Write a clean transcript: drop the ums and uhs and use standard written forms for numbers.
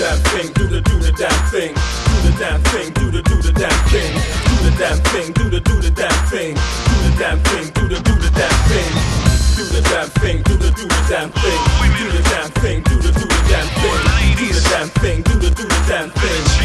damn thing, do the damn thing. Do the damn thing, do the damn thing. Do the damn thing, do the damn thing. Do the damn thing, do the damn thing. Do the damn thing, do the damn thing. Do the damn thing, do the damn thing. Do the damn thing, do the damn thing.